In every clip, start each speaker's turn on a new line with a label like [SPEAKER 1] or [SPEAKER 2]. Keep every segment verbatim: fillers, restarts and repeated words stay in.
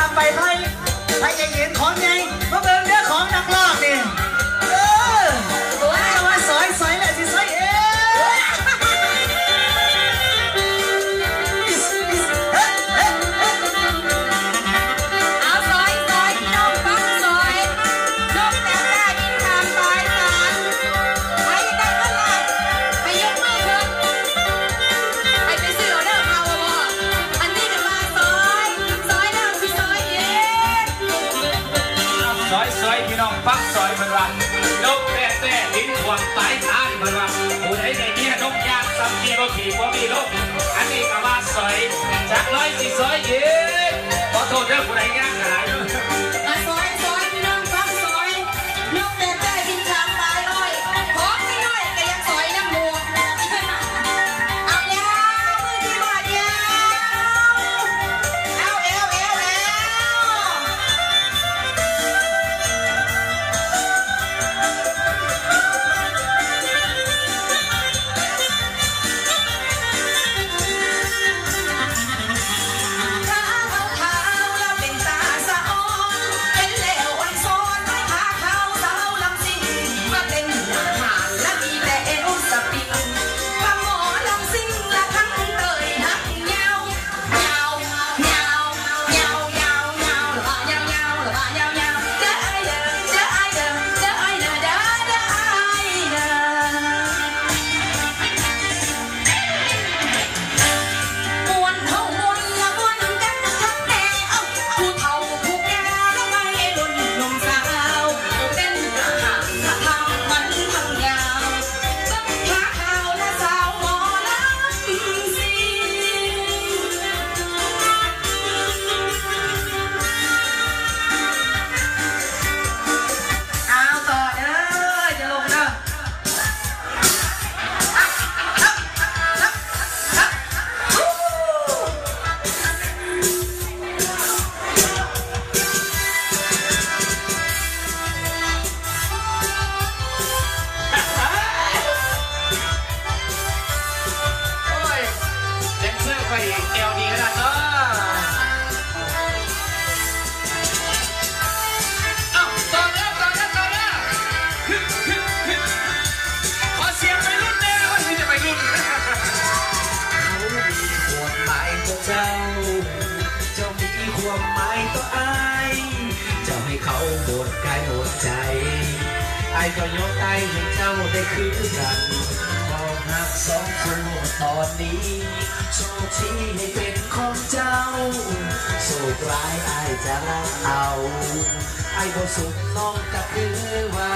[SPEAKER 1] ามไปไทยไทยจะยืนของไงมาเบิ่งเนื้อของนักร้องนี่เออว่าสอยสอยแหละสิสอยเอ๊
[SPEAKER 2] ปักซอยมันรันนกแต่แต่ลิ้นหวงสายทานมันรันผู้ใดในนี้นกยากสัมพีก็ขี่ว่ามีนกอันนี้ก็ว่าซอยจากร้อยสี่ซอยยืนขอโทษเรื่องผู้ใดยากหาย
[SPEAKER 3] ซอยซอยพี่น้องปักซอยนกแต่แต่กินชามตายอ้อยของไม่น้อยแต่ยังซอยน้ำมูกเอายาวมือที่บาดยาวเอาเอวเอวเอว
[SPEAKER 1] ไอ้ก็ยกไอ้ให้เจ้าได้คืนกันมองหักสองคนตอนนี้โชคที่ให้เป็นของเจ้าโชคร้ายไอ้จะรักเอาไอ้ก็สุขน้องก็คือว่า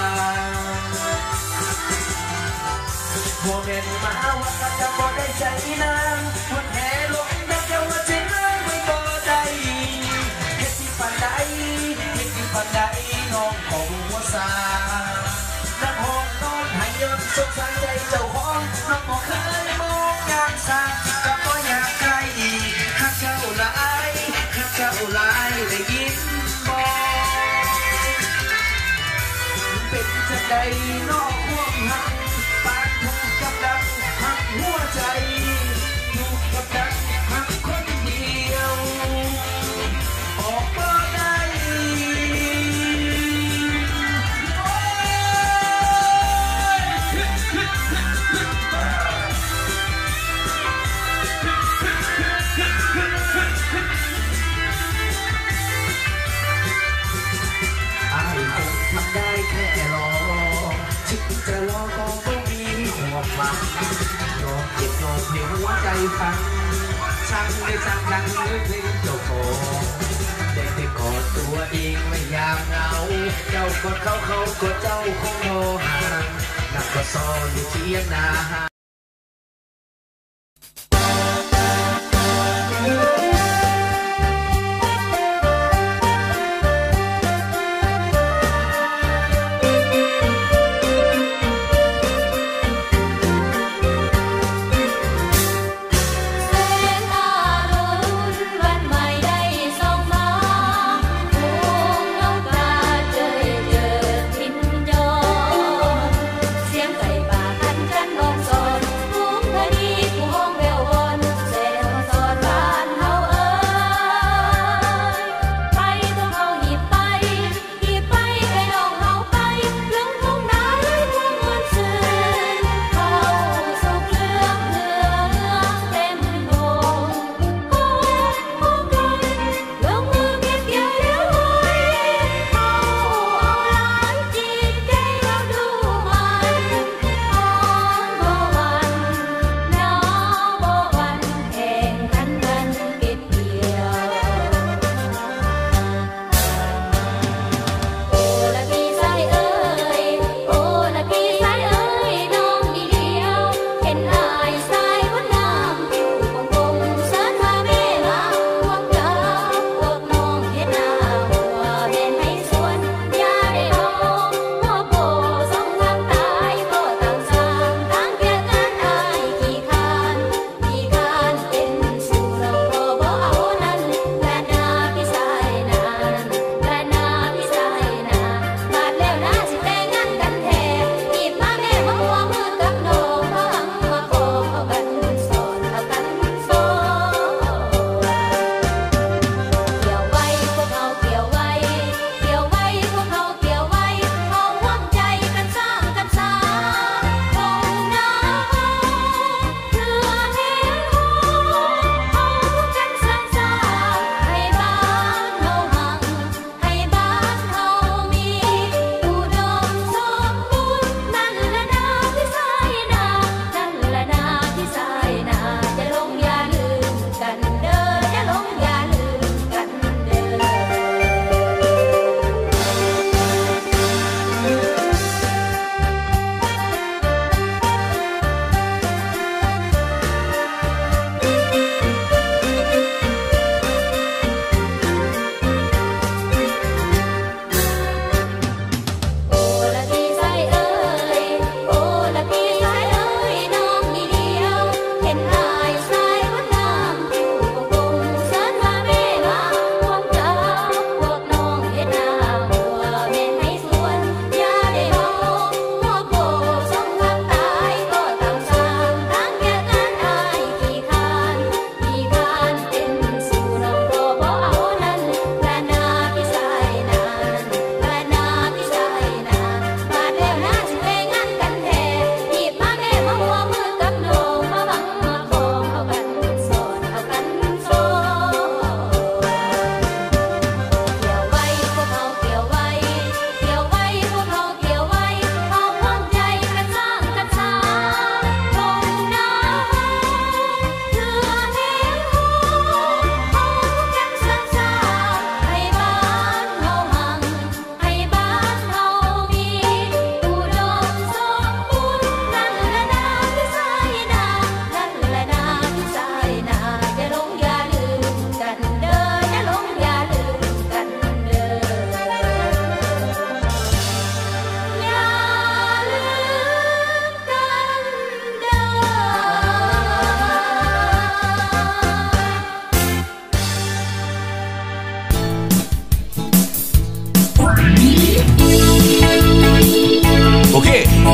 [SPEAKER 1] พวกเม่นมาว่าจะบ่ได้ใจนางวันแห่ลงดักเจ้าว่าใจนางไม่บ่ได้เฮ็ดที่ปันใดเฮ็ดที่ปันใดน้องของหัวสาน้ำหอมนอนหายย้อนสงสารใจเจ้าของน้องบอกเคยมองงานสร้างก็บ่อยากใกล้หักเจ้าหลายหักเจ้าหลายได้ยินบอกเป็นจังใดน้องห่วงหักปานถูกกับดักหักหัวใจถูกกับดักหักคนเดียวออกบ่ได้ทำได้แค่รอถึงจะรอก็ไม่มีความหวังยอมเก็บยอมให้หัวใจฟังช่างได้ช่างดังเนื้อเพลงเจ้าของได้แต่กอดตัวเองไม่ยามเหงาเจ้ากดเขาเขากดเจ้าคงรอห่างนักก็ซออยู่เทียนนา
[SPEAKER 4] เสียงไก่ป่ากันกันนอนซอย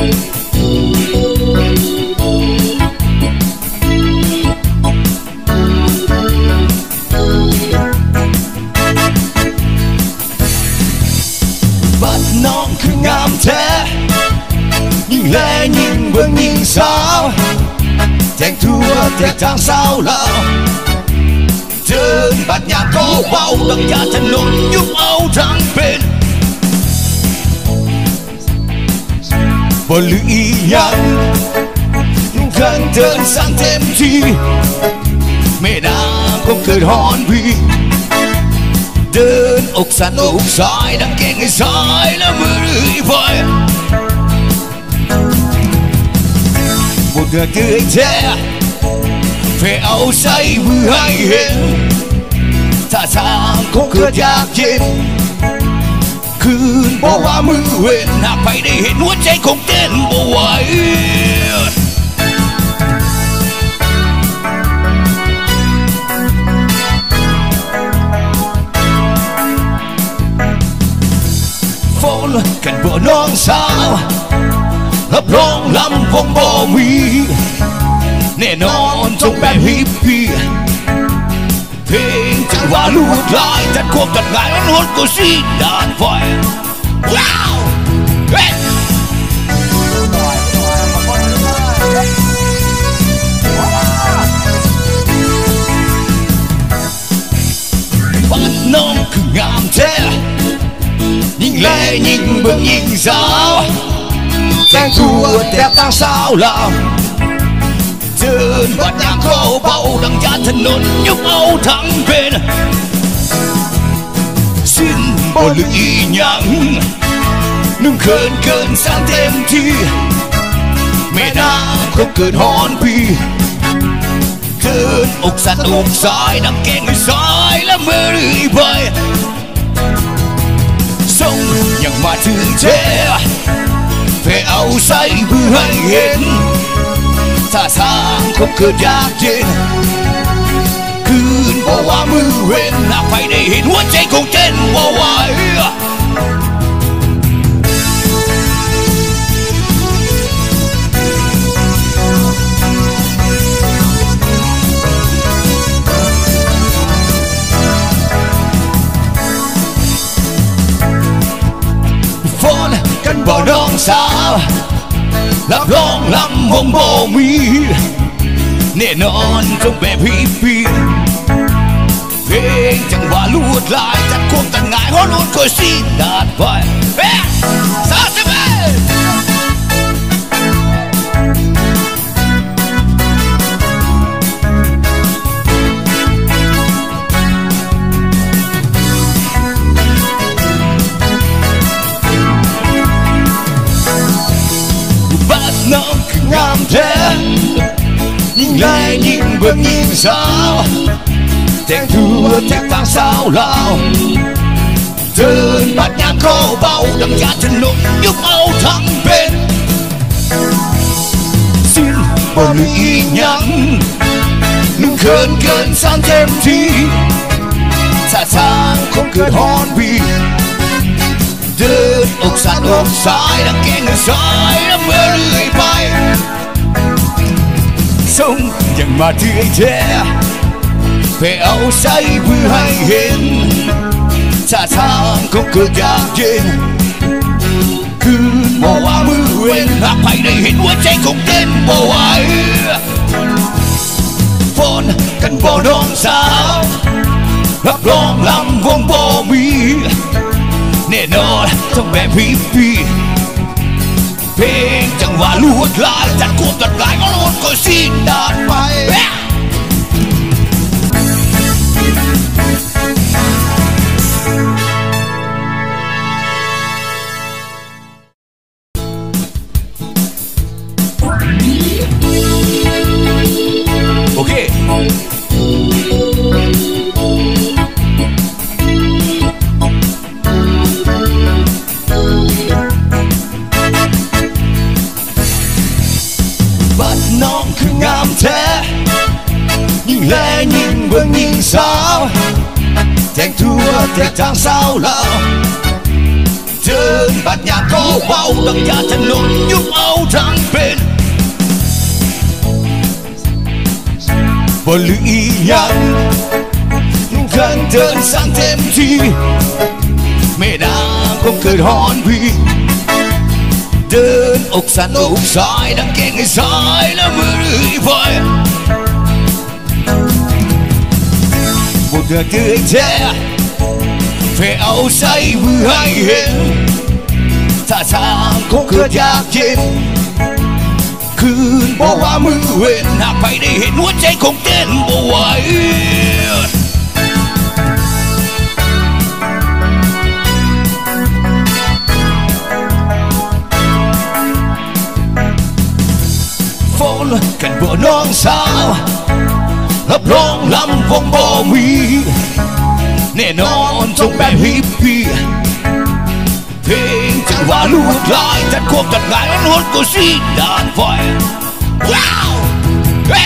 [SPEAKER 1] บัดน้องคืองามแท้ยิ่งแลยิ่งเบิ่งยิ่งสาวแจ้งทั่วแทกทางสาวลาวเดินบัดยามก็เบาดังยาถนนยุบเอาทั้งเป็นบ่เหลืออีหยังขันเดินสร้างเต็มที่ไม่นานคงเกิดฮอนพีเดินอกสั่นอกสายดังเก่งไอ้สายแล้วมือรื้อไปบ่เดือดเดือดแท้เพื่อเอาใส่มือให้เห็นถ้าทางคงเกิดอยากเย็นคืนบอกว่ามือเว้นหากไปได้เห็นหัวใจคงเต้นบ่ไหวฝนกันบ่น้องสาวรับรองลำวงบ่มีแน่นอนจงแบบฮิปปี้เพลงจังหวะลวดลายจัดควบจัดงานมันหดก็สีดานไฟว้าวเฮ้ยบ้านน้องคืองามแท้ยิ่งแลยิ่งเบิ่งยิ่งสาวแจ้งทั่วแทบทางสาวลาวเดินบัดยามเข้าเบาดังยานถนนยุบเอาทั้งเป็นสิ้นบ่เหลืออีหยังนุ่งเขินเกินสร้างเต็มที่ไม่นานคงเกิดฮอนพีเดินอกสั่นอกสายดังเก่งไอ้สายแล้วมือรื้อไปส่งยังมาถึงเธอเพื่อเอาใส่เพื่อให้เห็นถ้าทางคงเกิดอยากเย็นคืนบอกว่ามือเว้นหากไปได้เห็นหัวใจคงเต้นบ่ไหวฝนกันบ่น้องสาวรับรองลำวงบ่มีแน่นอนจงแบบฮิปปี้เพลงจังหวะลวดลายจัดควบจัดง่ายฮอลลูนก็สีดาดไปเฮ้สาวสิเบ้น้องคืองามแท้ยิ่งแลยิ่งเบิ่งยิ่งสาวแต่งทั่วแทบทางสาวลาวเดินบัดยามเข้าเบาดังยานถนนยุบเอาทั้งเป็นสิ้นบ่เหลืออีกหยังนุ่งเขินเกินสร้างเต็มที่ถ้าทางคงเกิดฮอนพีเดินอกสั่นอกสายดังเก่งสายแล้วเมื่อเรื่อยไปส่งยังมาถึงแท้เพื่อเอาใส่เพื่อให้เห็นถ้าทางคงเกิดอยากเย็นคืนบอกว่ามือเว้นหากไปได้เห็นหัวใจคงเต้นบ่ไหวฝนกันบ่น้องสาวรับรองลำวงบ่มีแน่นอนต้องแบบฮิปปี้เพลงจังหวะลวดลายจัดควบจัดลายก็ลดก็สีดาดไปโอเคน้องคืองามแท้ยิ่งแลยิ่งเบิ่งยิ่งสาวแต่งทั่วแทกทางสาวลาวเดินบัดยามก็เบาดังยานถนนยุบเอา
[SPEAKER 4] ทั้งเป็นบ่เหลืออีหยังกันเดินสร้างเต็มที่ไม่น่าคงเกิดฮอนพี่เดินอกสั่นอกสายดังเก่งให้สายแล้วมือรื้อไปบ่เดือดเดือดแท้แค่เอาใส่มือให้เห็นถ้าทางคงเกิดยากเย็นคืนบอกว่ามือเว้นหากไปได้เห็นหัวใจคงเต้นบ่ไหวฝนกันบ่น้องสาวรับรองลำวงบ่มีแน่นอนจงแบบฮิปปี้เพลงจังหวะลูกลายจัดควบจัดงานมันหดก็สีดานไฟว้าวเฮ้ย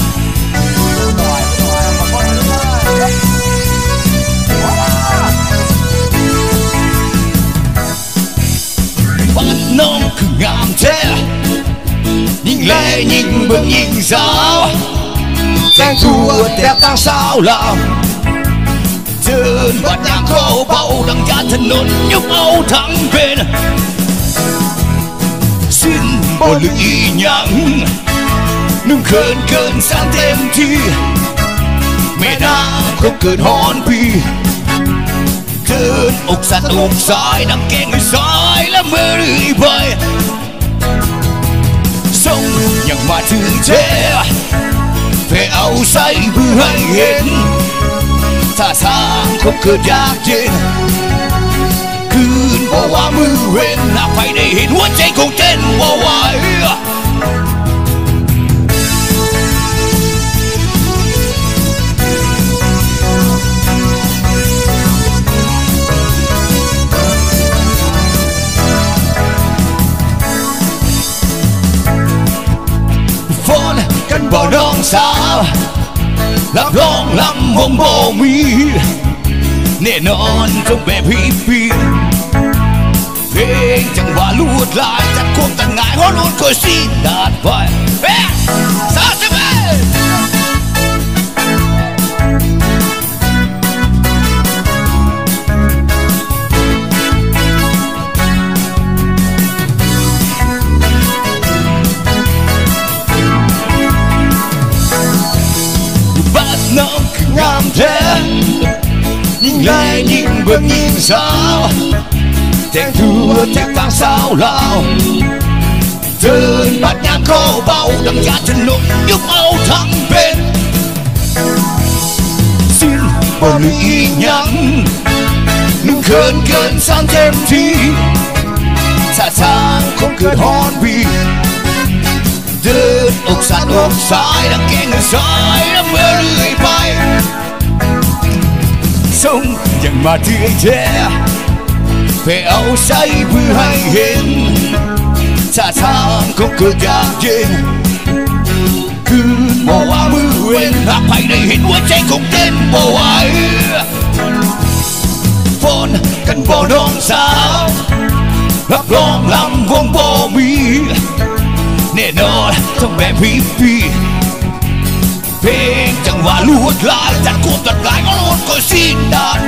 [SPEAKER 4] บ้านน้องคืองามแท้ยิ่งแลยิ่งเบิ่งยิ่งสาวแต่งตัวแต่ต่างสาวลาวเดินบัดยางเข้าเบาดังยานถนนยกเอาทั้งเป็นสิ้นบ่เหลืออีหยังนึ่งเขินเกินสร้างเต็มที่ไม่น่าคงเกิดฮอนพี่เดินอกสั่นอกสายดังเก่งสายและมือรื้อไปส่งยังมาถึงเธอเพื่อเอาใส่เพื่อให้เห็นถ้าทางคงเกิดยากเย็นคืนบอกว่ามือเว้นหากไปได้เห็นหัวใจคงเต้นบ่ไหวฝนกันบ่น้องสาวรับรองลำวงบ่มีแน่นอนจงแบบฮิปปี้เพลงจังหวะลวดลายจัดควบจัดง่ายฮอลลูนก็สีดาดไฟเฮ้สาวสิบเอ็ดบ้านน้องคืองามแท้ยิ่งแลยิ่งเบิ่งยิ่งสาวแต่งตัวแตกต่างสาวลาวเดินบัดยามเข้าเบาดังยานถนนยกเอาทั้งเป็นสิ้นบ่เหลืออีหยังนึ่งเขินเกินสร้างเต็มที่ถ้าทางคงเกิดฮอนบีเดินอกสั่นอกสายดังเก่งสายแล้วเมื่อเรื่อยไปส่งยังมาที่ไอ้แท้เพื่อเอาใส่เพื่อให้เห็นถ้าทางคงเกิดยากเย็นคืนบอกว่ามือเว้นหากไปได้เห็นหัวใจคงเต้นบ่ไหวฝนกันบ่น้องสาวรับรองลำวงบ่มีแน่นอนต้องแบบฮิปปี้เพลงจังหวะลวดลายจัดควบจัดลายก็ลดก็สิ้นดาด